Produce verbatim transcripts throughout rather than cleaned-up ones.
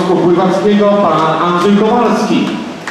Związku Pływackiego pan Andrzej Kowalski.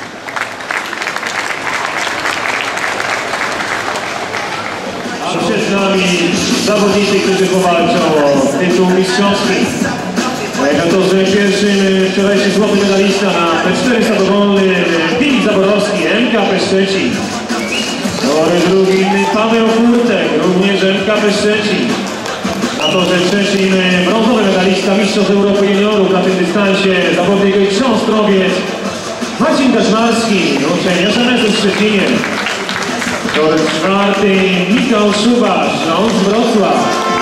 A przed nami zawodnicy, którzy powalczą o tytuł mistrzowski. No to, że pierwszym wczorajszy złoty medalista na P czterysta dowolnym Filip Zaborowski, M K P Szczecin. No drugim Paweł Furtek, również M K P Szczecin. Na to, że trzecim brązowy medalista mistrzostw Europy juniorów na tym dystansie, zawodnik Krząstrowiec Marcin Kaczmarski, uczeń S M S-u w Szczecinie. To czwarty Michał Szubasz, Śląsk Wrocław.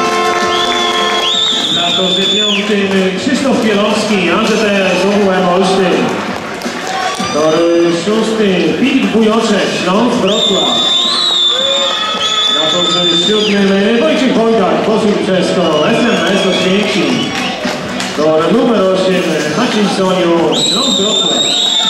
Na torze piątym Krzysztof Pielowski, A Z T S O W M Olsztyn. Tor szósty Filip Bujoczek, Śląsk Wrocław. Na torze siódmym Wojciech Wojdak, Pozór Czesko, S M S Oświęcim. Tor numer osiem Maciej Soniu, Śląsk Wrocław.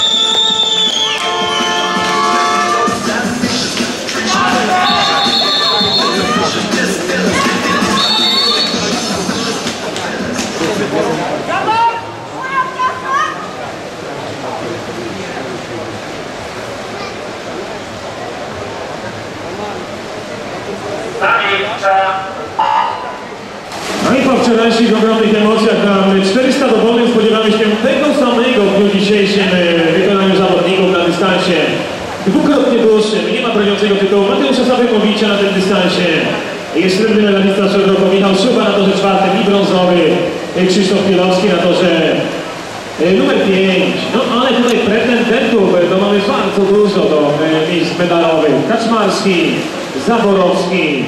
No i po wczorajszych ogromnych emocjach na czterysta dowolnym spodziewamy się tego samego w dniu dzisiejszym wykonaniu zawodników na dystansie dwukrotnie dłuższym. Nie ma broniącego tytułu Mateusza Sabekowicza na tym dystansie. Jest srebrny medalista przed roku Michał Szuba na torze czwartym i brązowy Krzysztof Pielowski na torze numer pięć. No ale tutaj pretendentów to mamy bardzo dużo do miejsc medalowych. Kaczmarski, Zaborowski.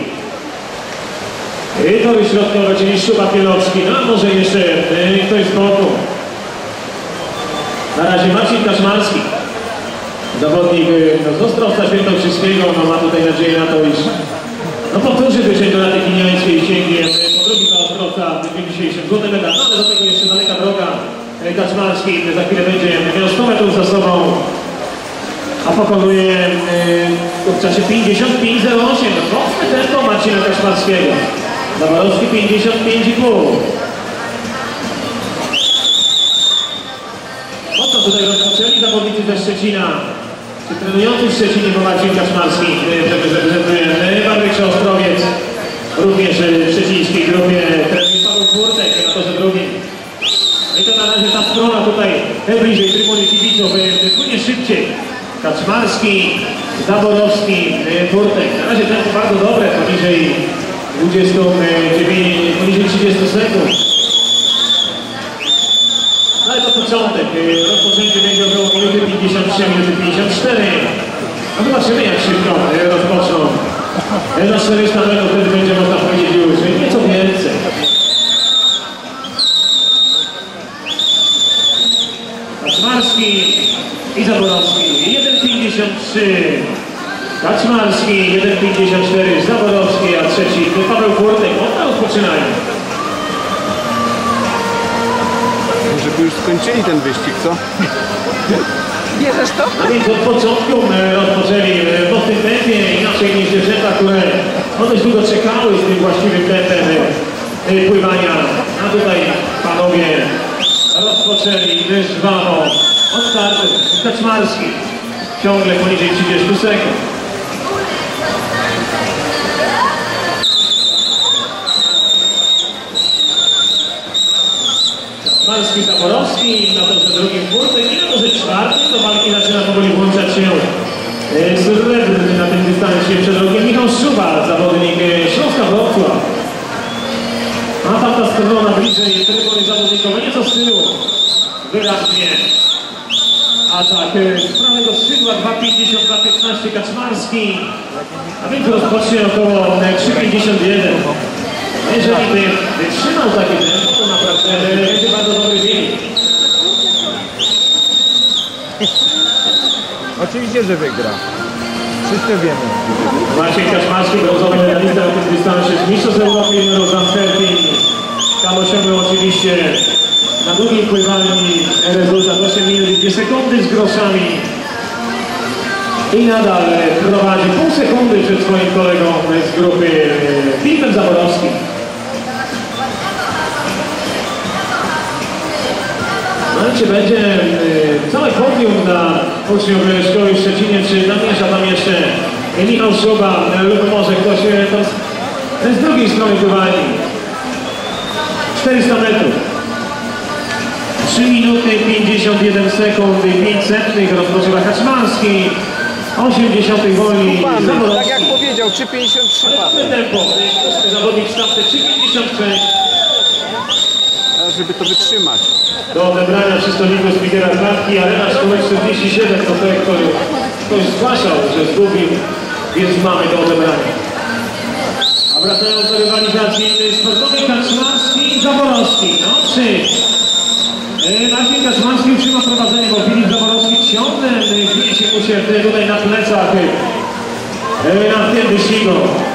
I tory środkowe, czyli Szuba, Pielowski. No a może jeszcze ktoś z boku. Na razie Marcin Kaczmarski. Zawodnik no, z Ostrowca Świętokrzyskiego. No ma tutaj nadzieję na to, iż no, powtórzy wyżej do Rady Gniańskiej i sięgnie po drugi dla Ostrowca w dniu dzisiejszym. Złoty medal, no, ale do tego jeszcze daleka droga. Kaczmarski za chwilę będzie miał sto metrów za sobą. A pokonuje yy, w czasie pięćdziesiąt pięć zero osiem. Mocne tempo Marcina Kaczmarskiego. Zaborowski pięćdziesiąt pięć i pół. Mocno tutaj rozpoczęli zawodnicy ze Szczecina. Czy trenujący w Szczecinie, bo Marcin Kaczmarski reprezentuje Wawryk Ostrowiec. Również w szczecińskiej grupie trenuje Paweł Furtek na torze drugim. No i to na razie ta strona tutaj najbliżej trybuny kibiców płynie szybciej. Kaczmarski, Zaborowski, Furtek. Na razie tempo bardzo dobre, poniżej dwudziestu dziewięciu, poniżej trzydziestu sekund. No ale to początek. Rozpoczęcie będzie około minuty pięćdziesiąt trzy, minuty pięćdziesiąt cztery. No zobaczymy jak szybko rozpoczną. Na czterysta metrów wtedy będzie można powiedzieć już nieco więcej. Kaczmarski i Zaborowski. jeden pięćdziesiąt trzy. Kaczmarski, jeden pięćdziesiąt cztery, Zaborowski, a trzeci Paweł Furtek. One rozpoczynają. Może by już skończyli ten wyścig, co? Bierzesz to? A więc od początku rozpoczęli w mocnym tempie, inaczej niż dziewczęta, które no dość długo czekały z tym właściwym tempem pływania. A tutaj panowie rozpoczęli żwawo od startu. Kaczmarski ciągle poniżej trzydziestu sekund. Kaczmarski, Zaborowski, na torze drugim Furtek i na torze czwartym do walki zaczyna powoli włączać się srebrny na tym dystansie przed rokiem Michał Szuba, zawodnik Śląska Wrocław. A tamta strona bliżej trybuny zawodnikowej, nieco z tyłu. Wyraźnie. Atak z prawego skrzydła dwa pięćdziesiąt dwa piętnaście Kaczmarski. A więc rozpocznie około trzy pięćdziesiąt jeden. Jeżeli by wytrzymał takie tempo, to naprawdę będzie bardzo dobry wynik. Oczywiście, że wygra. Wszyscy wiemy. Maciej Kaczmarski, brązowy medalista na tym dystansie z mistrzostw Europy juniorów z Antwerpii. Tam osiągnął oczywiście na długim pływaniu rezultat osiem minut i dwie sekundy z groszami. I nadal prowadzi pół sekundy przed swoim kolegą z grupy Filipem Zaborowskim. No i czy będzie y, całe podium dla uczniów szkoły w Szczecinie, czy namiesza tam jeszcze Michał Szuba lub może ktoś y, tam z, z drugiej strony pływalni. czterysta metrów. trzy minuty pięćdziesiąt jeden sekund i pięć setnych rozpoczyna Kaczmarski. osiemdziesiąt wolni. Mamy, tak jak powiedział, trzy pięćdziesiąt trzy mamy. Tempo. Zawodnik w stawce trzy pięćdziesiąt sześć. Żeby to wytrzymać. Do odebrania przystępnego speakera z klatki Arena Szkoły czterdzieści siedem to ten, który ktoś zgłaszał, że zgubił, więc mamy do odebrania. A wracając do rywalizacji sportowej, Kaczmarski i Zaborowski. No trzy. Maciej Kaczmarski utrzyma prowadzenie, bo Filip Zaborowski ciągle bije się mu się tutaj na plecach na tym wyścigu.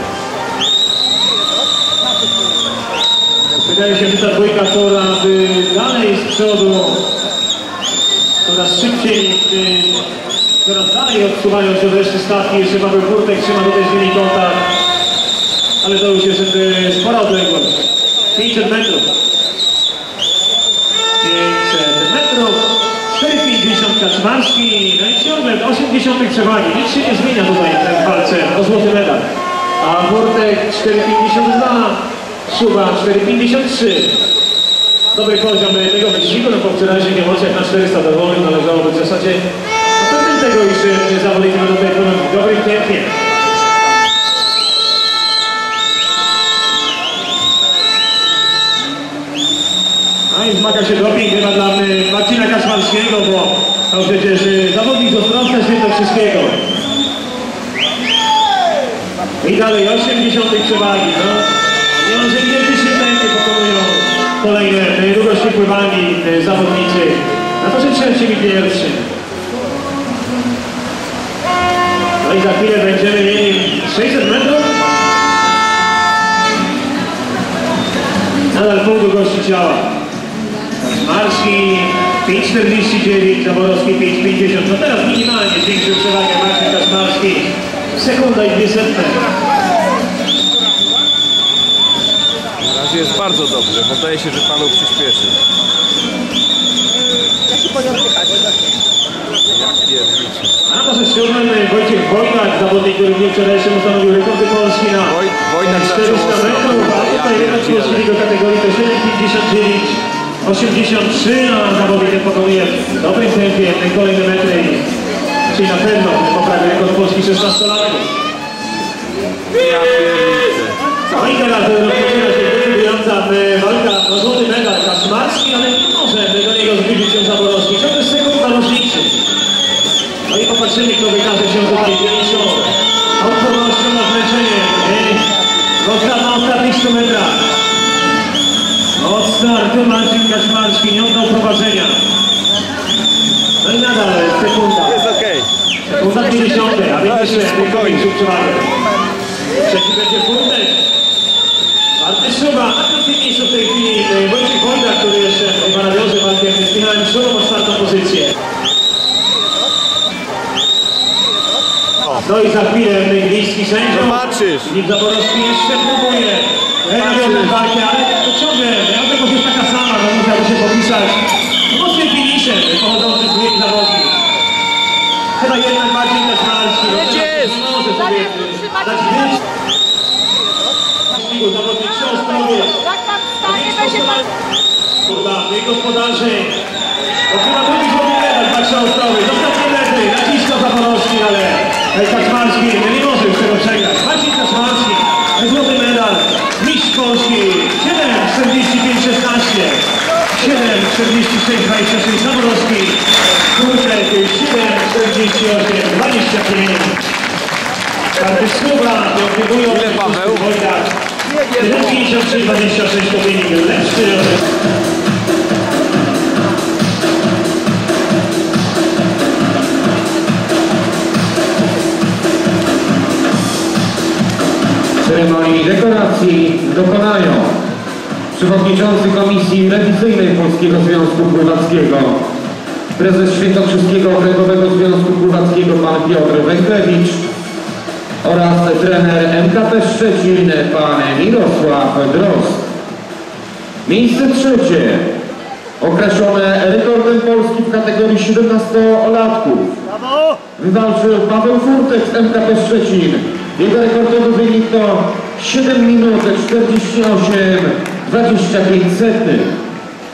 Wydaje się, że ta dwójka coraz dalej z przodu, coraz szybciej, coraz dalej odsuwają się od reszty stawki. Jeszcze Paweł Kurtek trzyma tutaj z nimi kontakt, ale to już jest spora odległość. pięćset metrów. pięćset metrów. cztery pięćdziesiąt Kaczmarski, no i ciągle osiemdziesiąt przewagi. Nic się nie zmienia tutaj w walce o złoty medal. A Kurtek cztery pięćdziesiąt dwa. Szuba cztery pięćdziesiąt trzy. Dobry poziom tego wyścigu, no po wczorajszych emocjach na czterysta do wolnych należało być w zasadzie pewnym tego, iż zawodnik ma tutaj w dobrym tempie. No i zmaga się doping chyba dla Marcina Kaczmarskiego, bo to przecież zawodnik z Ostrowska Świętokrzyskiego. I dalej osiemdziesiąt przewagi, no. Niemalże identycznym tempie pokonują kolejne długości pływalni zawodnicy na torze trzecim i pierwszym. No i za chwilę będziemy mieli sześćset metrów. Nadal pół długości ciała. Kaczmarski pięć czterdzieści dziewięć, Zaborowski pięć pięćdziesiąt. No teraz minimalnie zwiększył przewagę Marcin Kaczmarski. Sekunda i dwie setne. Na razie jest bardzo dobrze, bo zdaje się, że Paweł przyspieszy. Jak pierniczy. A na torze siódmym Wojciech Wojtak, zawodnik, który w dniu wczorajszym ustanowił rekordy Polski na Woj, Wojtak czterysta metrów, a tutaj rekord Polski w jego kategorii to siedem pięćdziesiąt dziewięć osiemdziesiąt trzy, a zawodnik pokonuje w dobrym tempie kolejne metry, czyli na pewno poprawi rekord Polski szesnastolatków. Ja pierniczę. No i teraz rozpoczyna się decydująca walka o złoty medal. Kaczmarski, ale nie może do niego zbliżyć się Zaborowski. Ciągle sekunda różnicy. No i popatrzymy, kto wykaże się tutaj większą odpornością na zmęczenie. Na ostatnich stu metrach. Od startu Marcin Kaczmarski nie oddał prowadzenia. No i nadal sekunda. Jest okej. Sekunda pięćdziesiąt, a więc spokojnie przewagę. Trzeci będzie Kurtek. Czwarty Szuba. Na piątym miejscu w tej chwili Wojciech Wojtak, który jeszcze chyba nawiąże walkę z Michałem Szubą o czwartą pozycję. No i za chwilę miejski sędzia. Zobaczysz. Filip Zaborowski jeszcze próbuje nawiązać walkę, ale to ciągle, odległość jest taka sama, że musiałby się popisać mocnym finiszem pochodzącym z dwóch zawodników. Chyba jednak Marcin Kaczmarski. Jedziesz! Nie może sobie dać więcej. Zawodnik Książkowy. Jak pan stanie, będzie pan... Kurwa, tej gospodarzy. Otrzyma drugi złoty medal dla Książkowy. Zostawcie metry, naciska Zaborowski, ale Kaczmarski nie może już tego przegrać. Marcin Kaczmarski, złoty medal, mistrz Polski, siedem czterdzieści pięć szesnaście, siedem czterdzieści sześć dwadzieścia sześć, Zaborowski, Kurtek, siedem czterdzieści osiem dwadzieścia pięć. Karty Szuba, obiegują Ile Paweł? siedem pięćdziesiąt trzy dwadzieścia sześć to wynik lepszy. Ceremonii dekoracji dokonają przewodniczący Komisji Rewizyjnej Polskiego Związku Pływackiego, prezes Świętokrzyskiego Okręgowego Związku Pływackiego pan Piotr Węgrewicz oraz trener M K P Szczecin, pan Mirosław Drozd. Miejsce trzecie określone rekordem Polski w kategorii siedemnastolatków. Wywalczył Paweł Furtek z M K P Szczecin. Jego rekordowy wynik to siedem minut czterdzieści osiem dwadzieścia pięć setnych.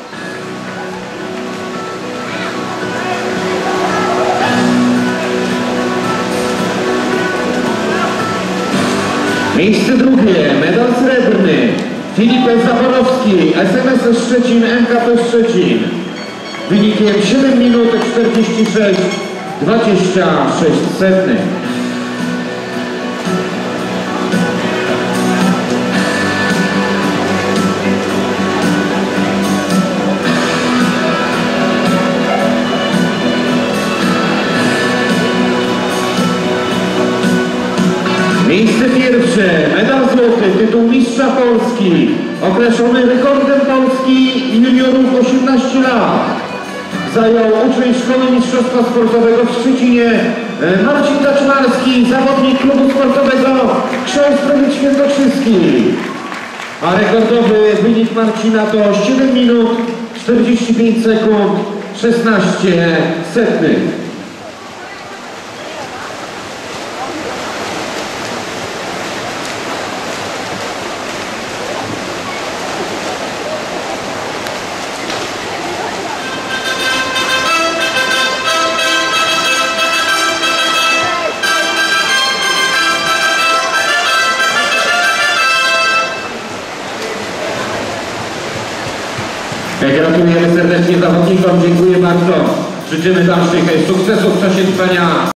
Miejsce drugie, medal srebrny, Filip Zaborowski, S M S Szczecin, M K P Szczecin. Wynikiem siedem minut czterdzieści sześć dwadzieścia sześć setnych. Miejsce pierwsze, medal złoty, tytuł mistrza Polski, określony rekordem Polski juniorów osiemnaście lat. Zajął uczeń Szkoły Mistrzostwa Sportowego w Szczecinie Marcin Kaczmarski, zawodnik klubu sportowego Książ-Zdrowiec Świętokrzyski. A rekordowy wynik Marcina to siedem minut czterdzieści pięć sekund szesnaście setnych. Gratulujemy serdecznie zawodnikom, dziękuję bardzo. Życzymy dalszych sukcesów w czasie trwania